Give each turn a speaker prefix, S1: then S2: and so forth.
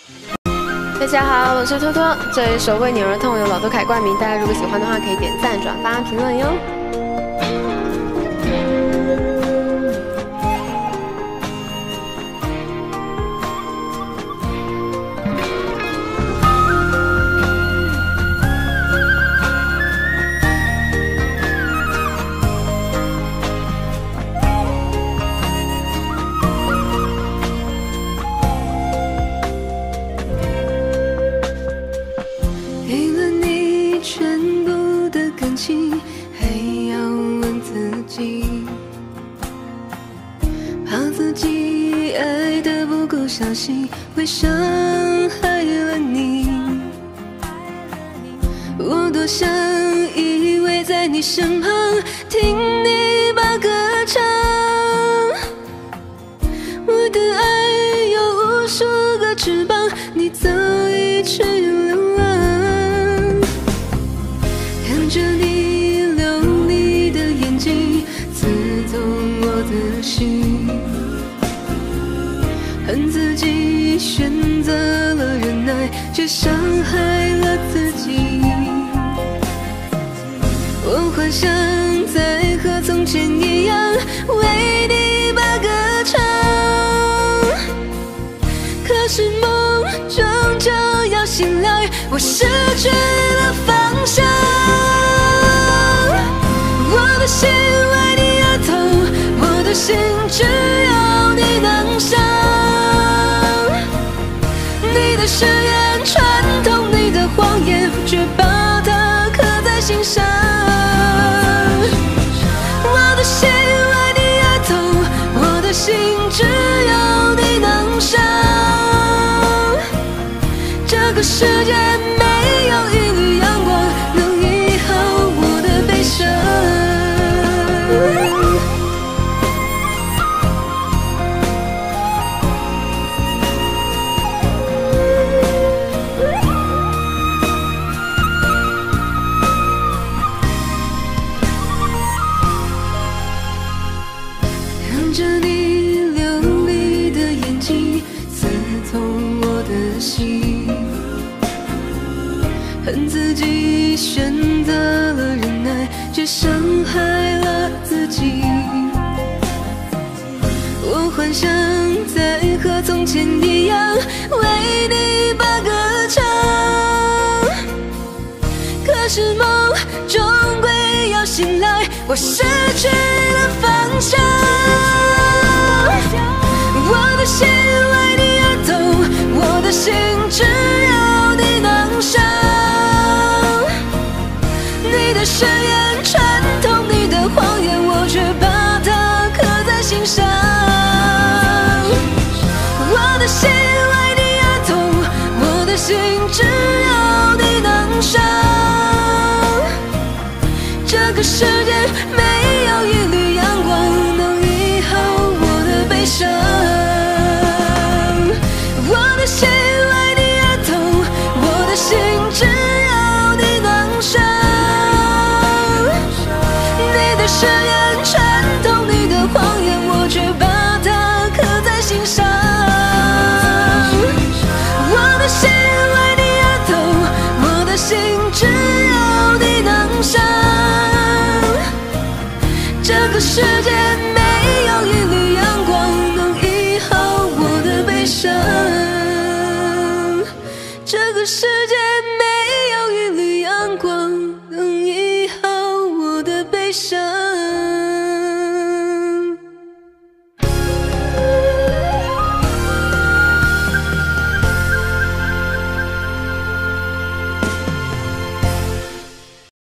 S1: 大家好，我是托托，这一首为你而痛由老头凯冠名，大家如果喜欢的话可以点赞、转发、评论哟。
S2: 给了你全部的感情，还要问自己，怕自己爱得不够小心，会伤害了你。我多想依偎在你身旁，听你把歌唱。我的爱有无数个翅膀，你早已去流浪。看着你流离的眼睛，刺痛我的心，恨自己选择了忍耐，却伤害了自己。我幻想再和从前一样，为你把歌唱，可是梦终究要醒来，我失去了方向。我的心为你而痛，我的心只有你能伤。你的誓言穿透你的谎言，却把它刻在心上。我的心为你而痛，我的心只有你能伤。这个世界没有一缕阳光能医好我的悲伤。看着你流离的眼睛，刺痛我的心，恨自己选择了忍耐，却伤害了自己。我幻想再和从前一样，为你把歌唱，可是梦终归要醒来，我失去了方向。我的心为你而痛，我的心只有你能伤。你的誓言穿透你的谎言，我却把它刻在心上。我的心为你而痛，我的心只有你能伤。这个世界没有一缕阳光能医好我的悲伤。我的心为你而痛，我的心只有你能伤。你的誓言穿透你的谎言，我却把它刻在心上。我的心为你而痛，我的心只有你能伤。这个世界没有一缕阳光能医好我的悲伤。这个世界没有一缕阳光能医好我的悲伤。